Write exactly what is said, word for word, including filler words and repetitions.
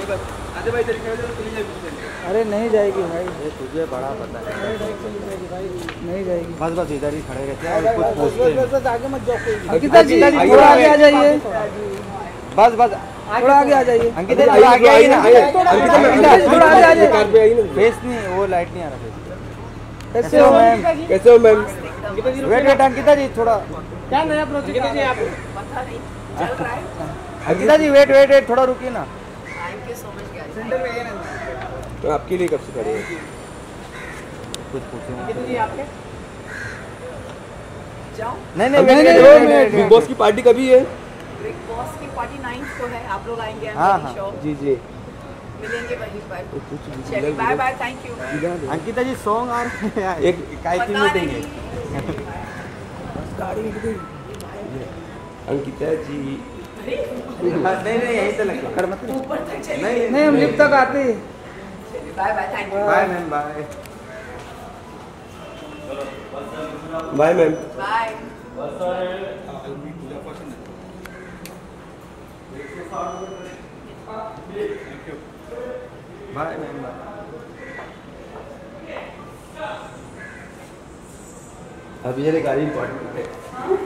अरे नहीं जाएगी भाई, ये तुझे बड़ा पता है। नहीं जाएगी। बस बस इधर ही खड़े रहते हैं, कुछ पूछते हैं। आगे मत जाओ। अंकिता जी थोड़ा आगे आ जाइए। बस बस थोड़ा आगे आ जाइए। अंकिता जी थोड़ा आगे आइए ना। थोड़ा आगे आ जाइए। फेस नहीं, वो लाइट नहीं आ रहा फेस। कैसे हो मैम? कैसे हो ma'am? Wait wait Ankita ji थोड़ा। क्या नया प्रोजेक्ट है आप? पता नहीं चल रहा है। Ankita ji wait wait wait थोड़ा रुकिए ना। Thank you so much guys. Centre में है ना। तो आपके लिए कब से खड़े हैं? कुछ पूछूं? अंकिता जी आपके? जाओ। नहीं नहीं नहीं, वेट नहीं, वेट नहीं, बिग बॉस की पार्टी कभी है? बिग बॉस की पार्टी नाइन्थ को है, आप लोग आएंगे? हाँ हाँ जी जी मिलेंगे वहीं पर। चलिए bye bye, thank you. Ankita ji song आ रहे हैं, एक काय की मीटिंग है। अंकिता जी नहीं नहीं यहीं से लग कर मत ऊपर तक चलिए। नहीं नहीं हम लिफ्ट तक आते हैं। चलिए bye bye, thank you. Bye ma'am bye bye ma'am bye. Bye ma'am bye. अभी ये गाड़ी इंपॉर्टेंट है।